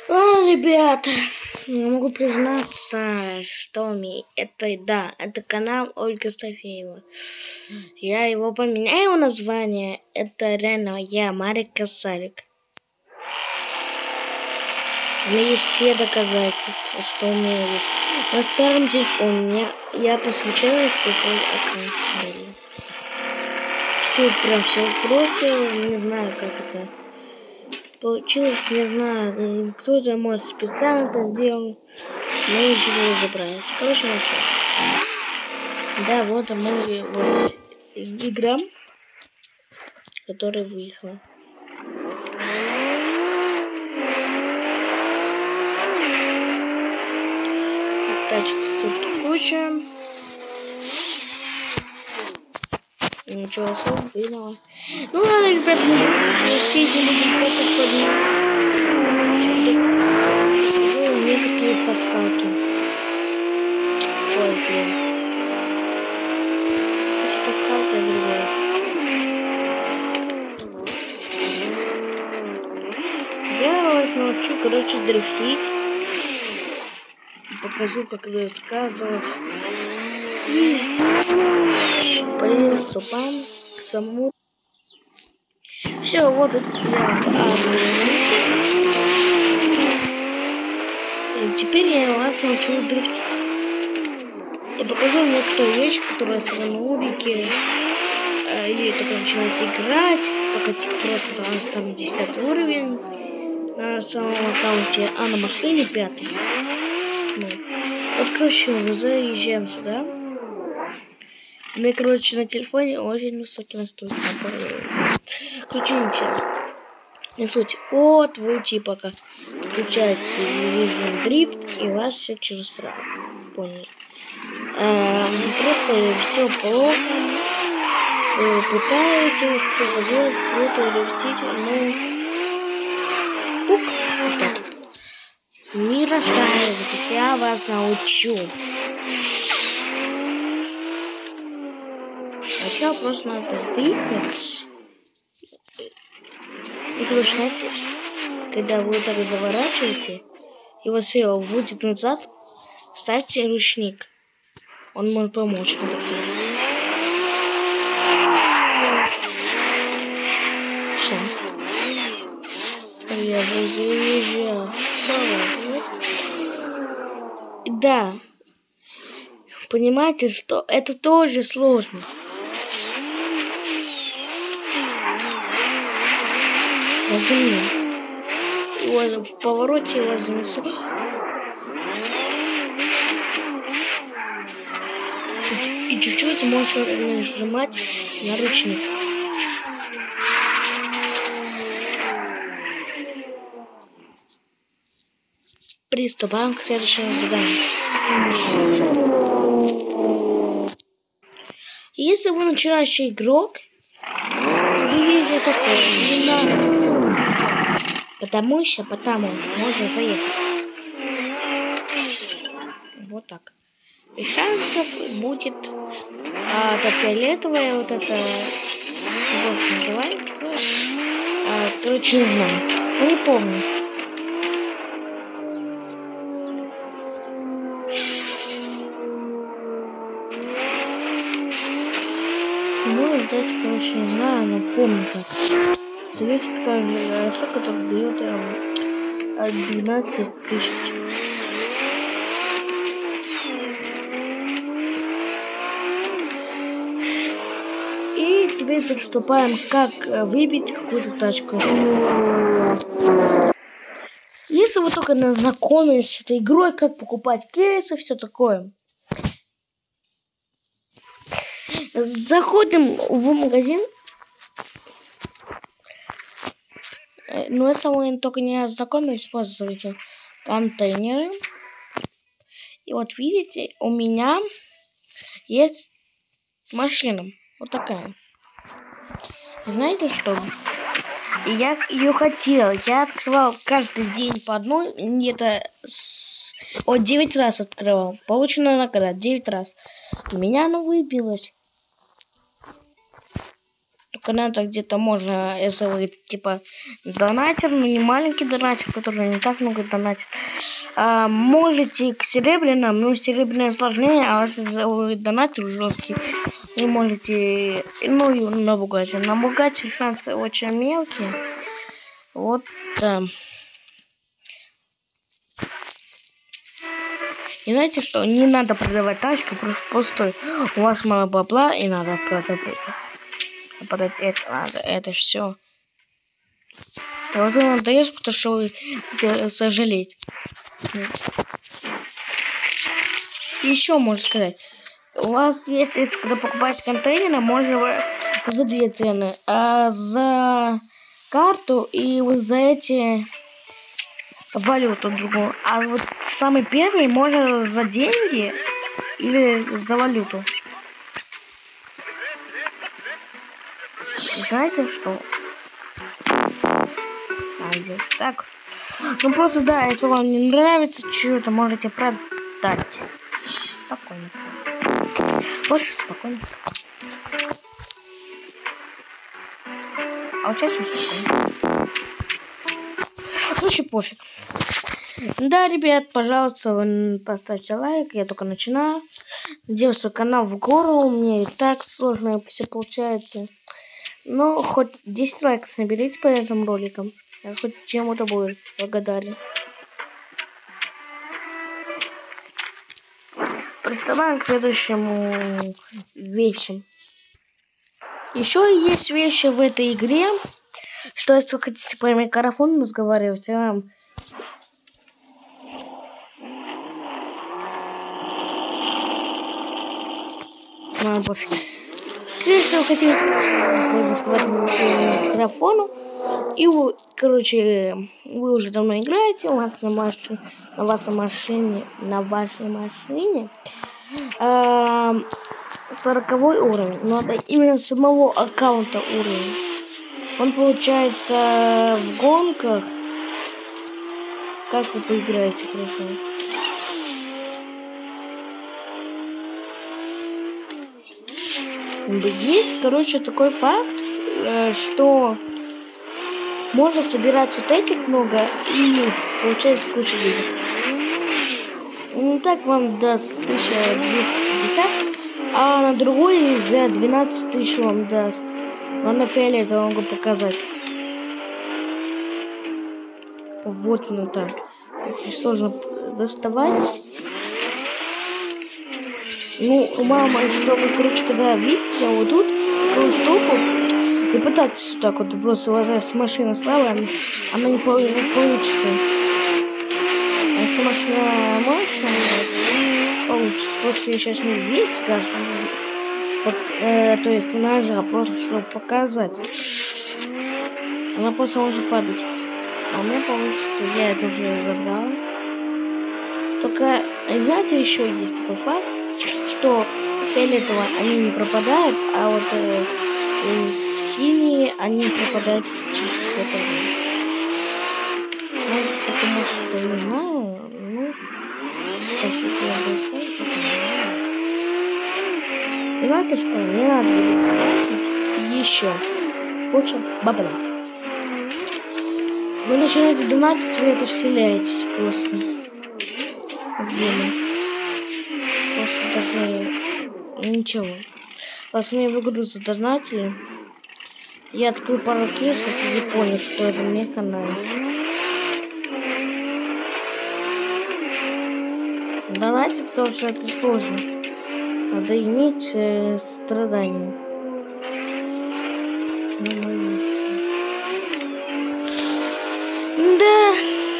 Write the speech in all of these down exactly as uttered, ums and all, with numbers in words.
Ну, ребята, не могу признаться, что мне это, да, это канал Ольга Стафеева. Я его поменяю название. Это реально я, Марик Косарик. У меня есть все доказательства, что у меня есть. На старом телефоне я по случайности свой аккаунт удалил. Все, прям все сбросил, не знаю, как это получилось, не знаю, кто-то, может, специально это сделал, но еще не разобрались. Короче, на связи. Да, вот мой вот игра, которая выехала. Тачек тут куча. Ничего особенного. Ну ладно, ребята, все эти будем попать под некоторые пасхалки. Ой, блин. Эти пасхалки другое. Я вас научу, короче, дрифтить. Покажу, как рассказывать. И приступаем к самому. Все, вот я обрезался. И теперь я вас научу дрифтить. Я покажу некоторые вещи, которые с нубики. И только начинаете играть. Только типа, просто там, там десятый уровень на самом аккаунте, а на машине пятый. Вот, короче, мы заезжаем сюда. У меня, короче, на телефоне очень высокий настройки. Короче, ничего. Не суть. Вот вы типа как включаете Vision Drift, и у вас все через сразу. Поняли? А, просто все плохо. Вы пытаетесь что-то делать, круто, дрифтите, но... Пук. Вот так. Не расстраивайтесь, я вас научу. Сначала просто надо выехать. И, короче, знаете, когда вы так заворачиваете, и вас все вводит назад, ставьте ручник. Он может помочь вам так делать. Все. Я же заезжаю. Да. Понимаете, что это тоже сложно. Разумно. И вот в повороте его занесу. И чуть-чуть можно нажимать на ручник. Приступаем к следующему заданию. Если вы начинающий игрок, вы видите такое, не надо. Потому что, потому, можно заехать. Вот так. И шансов будет а, это фиолетовое, вот это, как называется, а, короче, не знаю, не помню. Ну, вот это, короче, не знаю, но помню как. Дает такая штука, которая дает эм, двенадцать тысяч. И теперь приступаем, как выбить какую-то тачку. Если вы только знакомились с этой игрой, как покупать кейсы, все такое. Заходим в магазин. Но я сама только не ознакомилась, просто залетел контейнеры. И вот видите, у меня есть машина. Вот такая. Знаете что? Я ее хотел. Я открывал каждый день по одной. Где-то с... О, девять раз открывал. Получена награда. девять раз. У меня она выбилась. каналах где-то можно, если вы типа донатер, но не маленький донатер, который не так много донатит, а, можете к серебряным, ну серебряное сложнее, а если вы донатер жесткий, вы можете, ну и на бугате. На бугате шансы очень мелкие. Вот. Да. И знаете что? Не надо продавать тачку, просто пустой. У вас мало бабла, и надо продать это. Продать это надо, это все. И вот он отдаешь, потому что вы будете сожалеть. Еще можно сказать. У вас, если когда покупаете контейнеры, можно за две цены. А за карту и вот за эти валюту другую. А вот самый первый можно за деньги или за валюту. Знаете что? А здесь так. Ну просто да, если вам не нравится что-то, можете продать. Спокойно. Больше спокойно. А вот сейчас спокойно. Вообще пофиг. Да, ребят, пожалуйста, вы поставьте лайк. Я только начинаю. Делаю свой канал в гору. У меня и так сложно все получается. Но хоть десять лайков наберите по этим роликам. Я хоть чему-то буду благодарен. Приступаем к следующему вещам. Еще есть вещи в этой игре, что если вы хотите по микрофону разговаривать, я вам... Ладно, пофиг. Если вы хотите разговаривать по микрофону, и вы, короче, вы уже давно играете, у вас на, машине, на вашей машине, на вашей машине э, сороковой уровень. Но это именно самого аккаунта уровень. Он получается в гонках. Как вы поиграете, хорошо? Есть, короче, такой факт, что можно собирать вот этих много и получать кучу денег. Ну так вам даст тысяча двести пятьдесят, а на другой за двенадцать тысяч вам даст. Но на фиолетовом могу показать. Вот оно там. Если сложно доставать. Ну, мама, чтобы, короче, когда видите, вот тут такую штуку, и пытаться вот так вот просто возить с машины слабая, она не, по не получится. А если машина мощная, получится. Просто я сейчас не весь, кажется, вот, э, то есть ножа, просто чтобы показать. Она просто может падать. А у меня получится, я это уже забрал. Только, знаете, еще есть такой факт, что фиолетовые они не пропадают, а вот э, синие они пропадают через какое-то время. Ну, потому что не знаю, ну, поскольку я большой, то не знаю. И знаете что, мне надо тратить еще кучу бабла. Вы начинаете донатить, вы это вселяетесь просто. Где мы? Просто даже ничего. Раз мне в игру задонатили, я открыл пару кейсов и понял, что это мне нравится. Донатить, потому что это сложно. Надо иметь э, страдания. Да.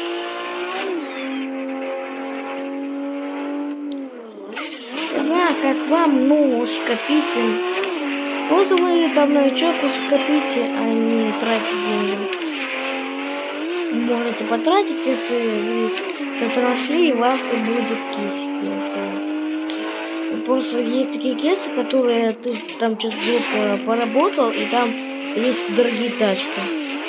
Как вам, ну, скопите. Просто вы там новичок, скопите, а не тратите деньги. Можете потратить, если вы что-то нашли, и у вас будет кейсики. Просто есть такие кейсы, которые ты там что-то долго поработал, и там есть дорогие тачки.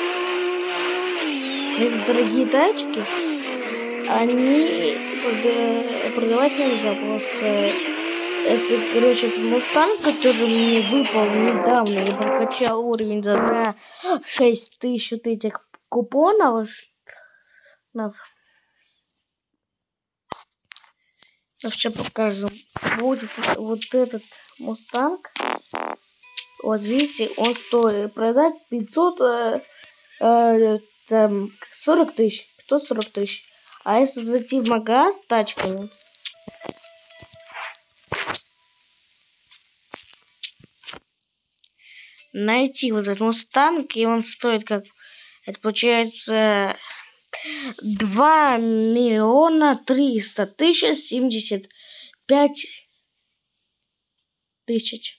Эти дорогие тачки, они продавать нельзя, просто Если, короче, этот мустанг, который мне выпал недавно, я прокачал уровень за шесть тысяч вот этих купонов. Сейчас покажу. Будет вот этот мустанг. Вот видите, он стоит продать пятьсот, э, э, там, сорок тысяч. пятьсот сорок тысяч. А если зайти в магаз с тачками, найти вот этот мустанг, и он стоит как, это получается два миллиона триста тысяч семьдесят пять тысяч.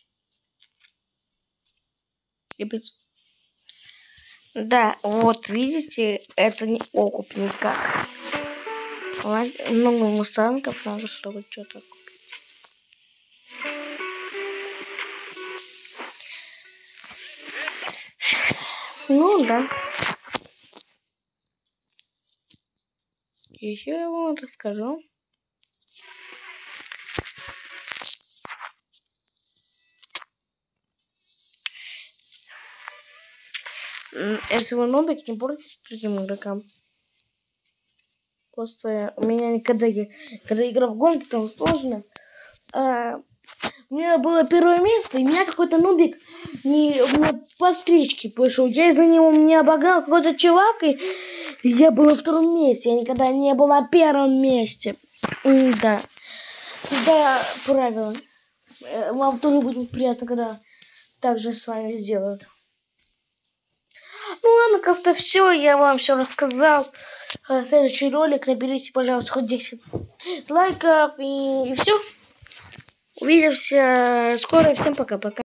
Да, вот видите, это не окуп никак. Много мустангов надо, чтобы что-то купить. Ну да. Еще я вам расскажу. Если вы нубик, не портите другим игрокам. Просто у меня никогда, когда игра в гонке, там сложно. А, у меня было первое место, и меня какой-то нубик не, по встречке пошел. Я из-за него меня обогнал какой-то чувак, и я был на втором месте. Я никогда не был на первом месте. Да. Всегда правило. Вам тоже будет приятно, когда так же с вами сделают. Ну ладно, как-то все, я вам все рассказал. Следующий ролик наберите, пожалуйста, хоть десять лайков, и, и все. Увидимся скоро. Всем пока-пока.